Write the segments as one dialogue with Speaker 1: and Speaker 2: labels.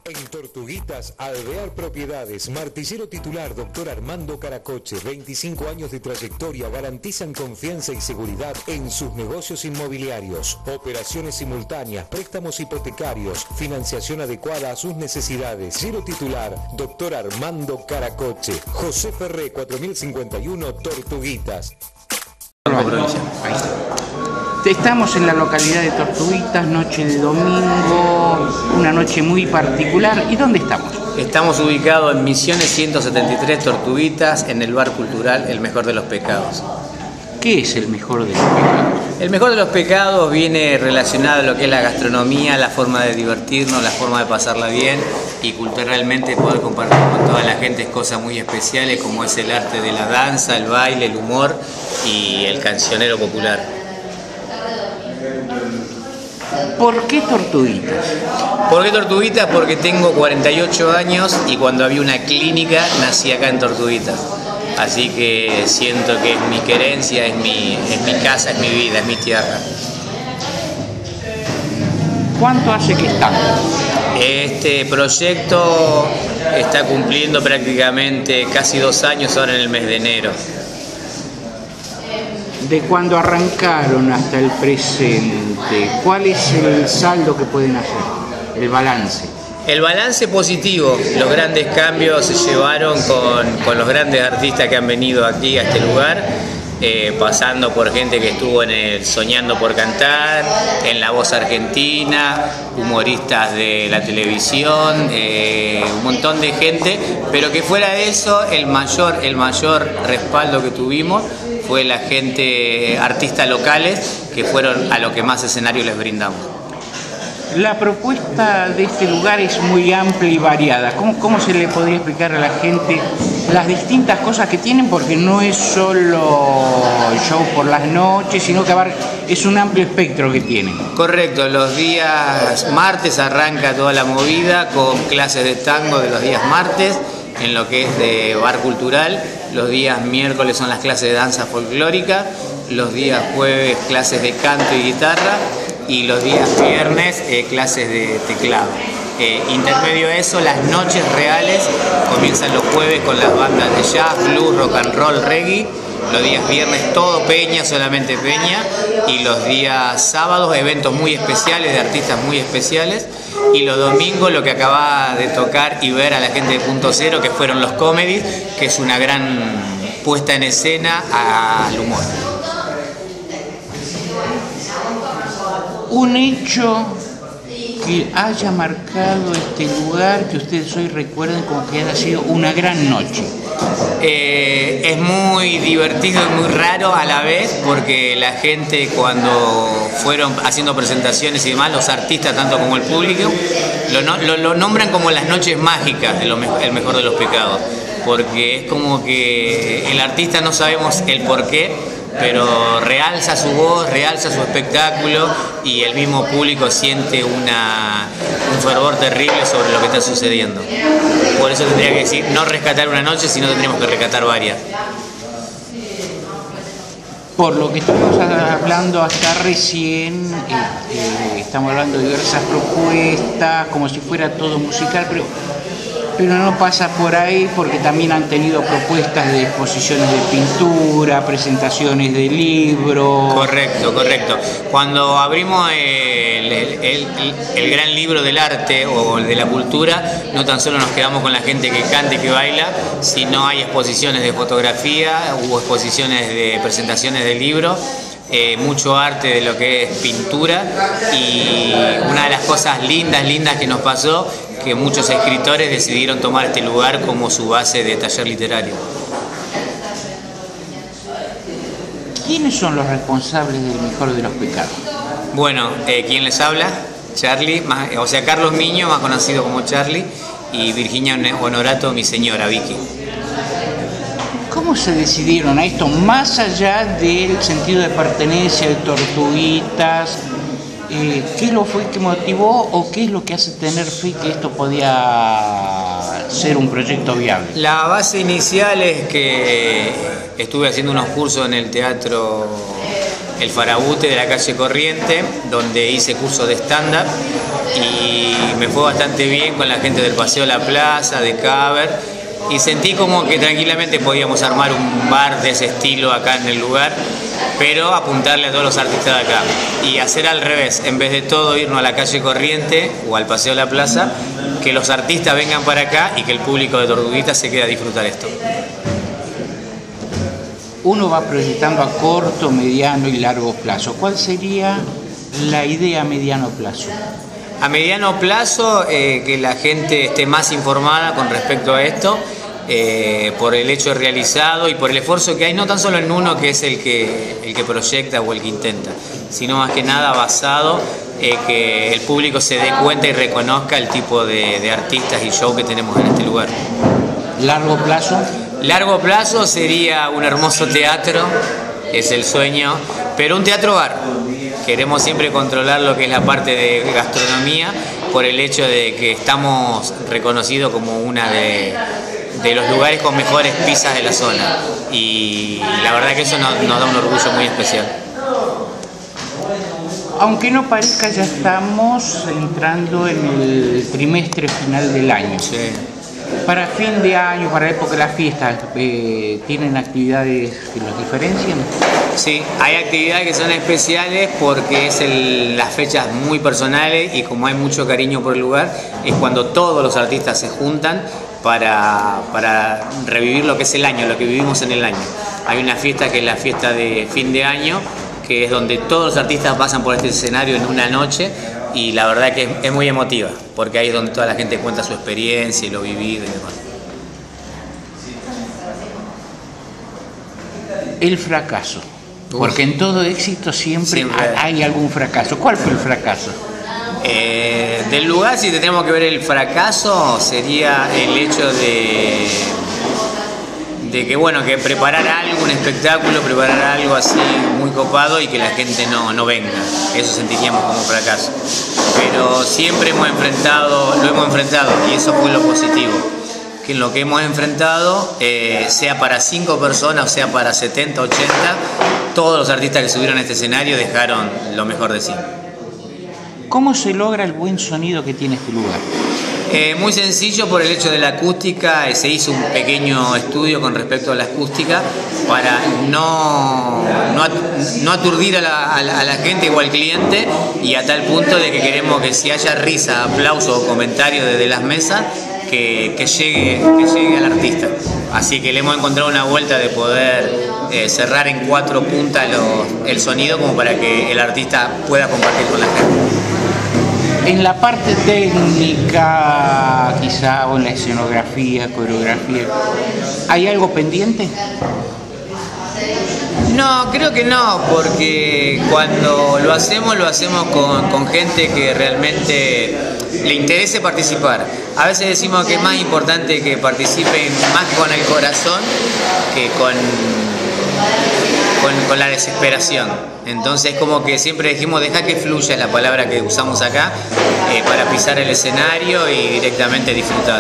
Speaker 1: En Tortuguitas, Alvear Propiedades, martillero titular Dr. Armando Caracoche, 25 años de trayectoria, garantizan confianza y seguridad en sus negocios inmobiliarios. Operaciones simultáneas, préstamos hipotecarios, financiación adecuada a sus necesidades. Giro titular Dr. Armando Caracoche, José Ferré, 4051, Tortuguitas.
Speaker 2: Estamos en la localidad de Tortuguitas, noche de domingo, una noche muy particular. ¿Y dónde estamos?
Speaker 3: Estamos ubicados en Misiones 173 Tortuguitas, en el bar cultural El Mejor de los Pecados.
Speaker 2: ¿Qué es el mejor de los pecados?
Speaker 3: El Mejor de los Pecados viene relacionado a lo que es la gastronomía, la forma de divertirnos, la forma de pasarla bien y culturalmente poder compartir con toda la gente cosas muy especiales como es el arte de la danza, el baile, el humor y el cancionero popular.
Speaker 2: ¿Por qué Tortuguitas?
Speaker 3: ¿Por qué Tortuguitas? Porque tengo 48 años y cuando había una clínica nací acá en Tortuguitas. Así que siento que es mi querencia, es mi casa, es mi vida, es mi tierra.
Speaker 2: ¿Cuánto hace que están?
Speaker 3: Este proyecto está cumpliendo prácticamente casi 2 años ahora en el mes de enero.
Speaker 2: De cuando arrancaron hasta el presente, ¿cuál es el saldo que pueden hacer? El balance.
Speaker 3: El balance positivo, los grandes cambios se llevaron con los grandes artistas que han venido aquí a este lugar, pasando por gente que estuvo en el Soñando por Cantar, en La Voz Argentina, humoristas de la televisión, un montón de gente, pero que fuera de eso el mayor respaldo que tuvimos fue la gente, artistas locales, que fueron a lo que más escenario les brindamos.
Speaker 2: La propuesta de este lugar es muy amplia y variada. ¿Cómo se le podría explicar a la gente las distintas cosas que tienen? Porque no es solo show por las noches, sino que es un amplio espectro que tienen.
Speaker 3: Correcto, los días martes arranca toda la movida con clases de tango de los días martes, en lo que es de bar cultural. Los días miércoles son las clases de danza folclórica, los días jueves clases de canto y guitarra y los días viernes clases de teclado. Intermedio a eso, las noches reales comienzan los jueves con las bandas de jazz, blues, rock and roll, reggae. Los días viernes todo peña, solamente peña, y los días sábados eventos muy especiales de artistas muy especiales, y los domingos lo que acaba de tocar y ver a la gente de Punto Cero, que fueron los comedies, que es una gran puesta en escena al humor.
Speaker 2: Un hecho que haya marcado este lugar, que ustedes hoy recuerden como que haya sido una gran noche.
Speaker 3: Es muy divertido y muy raro a la vez, porque la gente cuando fueron haciendo presentaciones y demás, los artistas tanto como el público, lo nombran como las noches mágicas de El Mejor de los Pecados, porque es como que el artista no sabemos el porqué, pero realza su voz, realza su espectáculo y el mismo público siente un fervor terrible sobre lo que está sucediendo. Por eso tendría que decir, no rescatar una noche, sino tendríamos que rescatar varias.
Speaker 2: Por lo que estamos hablando hasta recién, estamos hablando de diversas propuestas, como si fuera todo musical, pero no pasa por ahí, porque también han tenido propuestas de exposiciones de pintura, presentaciones de libros.
Speaker 3: Correcto. Cuando abrimos el gran libro del arte o de la cultura, no tan solo nos quedamos con la gente que canta y que baila, sino hay exposiciones de fotografía, hubo exposiciones de presentaciones de libros, mucho arte de lo que es pintura, y una de las cosas lindas que nos pasó, que muchos escritores decidieron tomar este lugar como su base de taller literario.
Speaker 2: ¿Quiénes son los responsables del Mejor de los Pecados?
Speaker 3: Bueno, ¿quién les habla? Charlie, Carlos Miño, más conocido como Charlie, y Virginia Honorato, mi señora, Vicky.
Speaker 2: ¿Cómo se decidieron a esto, más allá del sentido de pertenencia de Tortuguitas? ¿Qué lo fue que motivó o qué es lo que hace tener fe que esto podía ser un proyecto viable?
Speaker 3: La base inicial es que estuve haciendo unos cursos en el teatro el Farabute de la calle Corriente, donde hice cursos de stand-up y me fue bastante bien con la gente del Paseo La Plaza, de Caber, y sentí como que tranquilamente podíamos armar un bar de ese estilo acá en el lugar, pero apuntarle a todos los artistas de acá y hacer al revés, en vez de todo irnos a la calle Corriente o al Paseo La Plaza, que los artistas vengan para acá y que el público de Tortuguita se quede a disfrutar esto.
Speaker 2: Uno va proyectando a corto, mediano y largo plazo. ¿Cuál sería la idea a mediano plazo?
Speaker 3: A mediano plazo, que la gente esté más informada con respecto a esto, por el hecho realizado y por el esfuerzo que hay, no tan solo en uno que es el que proyecta o el que intenta, sino más que nada basado que el público se dé cuenta y reconozca el tipo de artistas y show que tenemos en este lugar.
Speaker 2: ¿Largo plazo?
Speaker 3: Largo plazo sería un hermoso teatro, es el sueño, pero un teatro bar. Queremos siempre controlar lo que es la parte de gastronomía por el hecho de que estamos reconocidos como una de los lugares con mejores pizzas de la zona y la verdad que eso nos da un orgullo muy especial.
Speaker 2: Aunque no parezca, ya estamos entrando en el trimestre final del año.
Speaker 3: Sí.
Speaker 2: Para fin de año, para la época de las fiestas, ¿tienen actividades que los diferencian?
Speaker 3: Sí, hay actividades que son especiales porque es las fechas muy personales y como hay mucho cariño por el lugar, es cuando todos los artistas se juntan para revivir lo que es el año, lo que vivimos en el año. Hay una fiesta que es la fiesta de fin de año, que es donde todos los artistas pasan por este escenario en una noche y la verdad que es muy emotiva, porque ahí es donde toda la gente cuenta su experiencia y lo vivido y demás.
Speaker 2: El fracaso, porque en todo éxito siempre hay algún fracaso. ¿Cuál fue el fracaso?
Speaker 3: Del lugar, si tenemos que ver el fracaso, sería el hecho de que bueno, que preparar algo, un espectáculo, preparar algo así muy copado y que la gente no venga. Eso sentiríamos como fracaso. Pero siempre lo hemos enfrentado y eso fue lo positivo. Que en lo que hemos enfrentado, sea para 5 personas o sea para 70, 80, todos los artistas que subieron a este escenario dejaron lo mejor de sí.
Speaker 2: ¿Cómo se logra el buen sonido que tiene este lugar?
Speaker 3: Muy sencillo por el hecho de la acústica, se hizo un pequeño estudio con respecto a la acústica para no aturdir a la gente o al cliente y a tal punto de que queremos que si haya risa, aplauso o comentario desde las mesas, que llegue al artista. Así que le hemos encontrado una vuelta de poder cerrar en 4 puntas el sonido como para que el artista pueda compartir con la gente.
Speaker 2: En la parte técnica, quizá, o en la escenografía, coreografía, ¿hay algo pendiente?
Speaker 3: No, creo que no, porque cuando lo hacemos con gente que realmente le interese participar. A veces decimos que es más importante que participen más con el corazón que con la desesperación. Entonces como que siempre dijimos deja que fluya, es la palabra que usamos acá, para pisar el escenario y directamente disfrutar.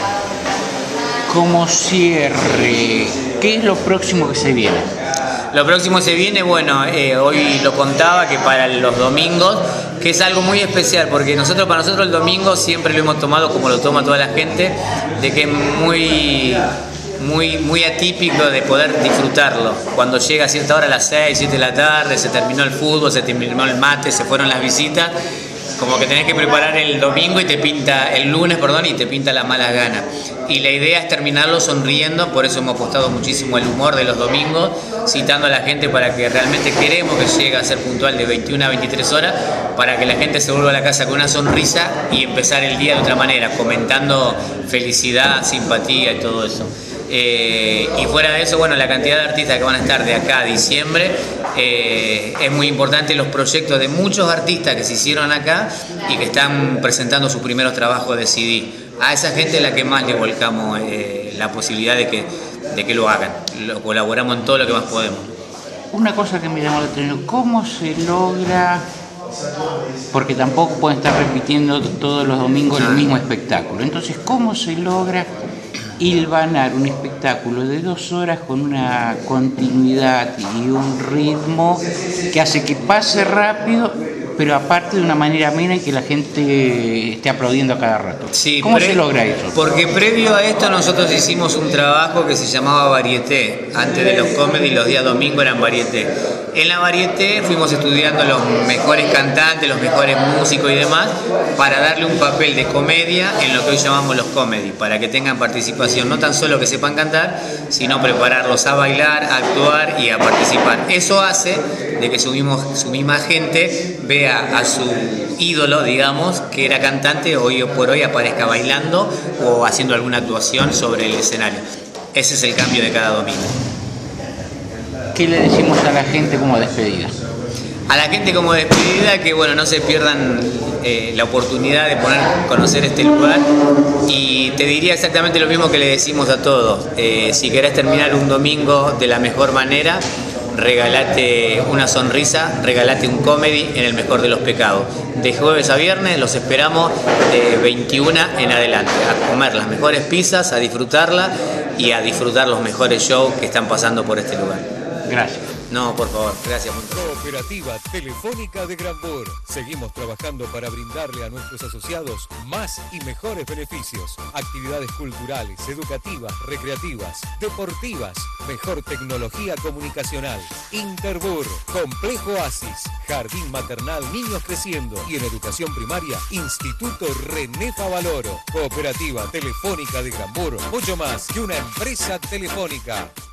Speaker 2: Como cierre, ¿qué es lo próximo que se viene?
Speaker 3: Lo próximo que se viene, bueno, hoy lo contaba que para los domingos, que es algo muy especial, porque para nosotros el domingo siempre lo hemos tomado como lo toma toda la gente, de que es muy atípico de poder disfrutarlo. Cuando llega a cierta hora, a las 6, 7 de la tarde, se terminó el fútbol, se terminó el mate, se fueron las visitas, como que tenés que preparar el domingo y el lunes, y te pinta las malas ganas. Y la idea es terminarlo sonriendo, por eso hemos apostado muchísimo el humor de los domingos, citando a la gente para que realmente queremos que llegue a ser puntual de 21 a 23 horas, para que la gente se vuelva a la casa con una sonrisa y empezar el día de otra manera, comentando felicidad, simpatía y todo eso. Y fuera de eso, bueno, la cantidad de artistas que van a estar de acá a diciembre, es muy importante los proyectos de muchos artistas que se hicieron acá y que están presentando sus primeros trabajos de CD. A esa gente es la que más le volcamos la posibilidad de que lo hagan, lo colaboramos en todo lo que más podemos.
Speaker 2: Una cosa que me llamó la atención, ¿cómo se logra? Porque tampoco pueden estar repitiendo todos los domingos el mismo espectáculo. Entonces, ¿cómo se logra hilvanar un espectáculo de 2 horas con una continuidad y un ritmo que hace que pase rápido, pero aparte de una manera amena y que la gente esté aplaudiendo a cada rato.
Speaker 3: Sí,
Speaker 2: ¿Cómo se logra eso?
Speaker 3: Porque previo a esto nosotros hicimos un trabajo que se llamaba Varieté. Antes de los comedy, los días domingo eran Varieté. En la Varieté fuimos estudiando los mejores cantantes, los mejores músicos y demás, para darle un papel de comedia en lo que hoy llamamos los comedy, para que tengan participación, no tan solo que sepan cantar, sino prepararlos a bailar, a actuar y a participar. Eso hace de que su misma gente vea a su ídolo, digamos, que era cantante, hoy por hoy aparezca bailando o haciendo alguna actuación sobre el escenario. Ese es el cambio de cada domingo.
Speaker 2: ¿Qué le decimos a la gente como despedida?
Speaker 3: A la gente como despedida que bueno, no se pierdan la oportunidad de conocer este lugar, y te diría exactamente lo mismo que le decimos a todos. Si querés terminar un domingo de la mejor manera, regalate una sonrisa, regalate un comedy en el mejor de los pecados. De jueves a viernes los esperamos de 21 en adelante, a comer las mejores pizzas, a disfrutarla y a disfrutar los mejores shows que están pasando por este lugar.
Speaker 2: Gracias.
Speaker 3: No, por favor, gracias.
Speaker 1: Cooperativa Telefónica de Granburg. Seguimos trabajando para brindarle a nuestros asociados más y mejores beneficios. Actividades culturales, educativas, recreativas, deportivas, mejor tecnología comunicacional. Interbur, Complejo Asis, Jardín Maternal Niños Creciendo y en educación primaria, Instituto René Favaloro. Cooperativa Telefónica de Granburg, mucho más que una empresa telefónica.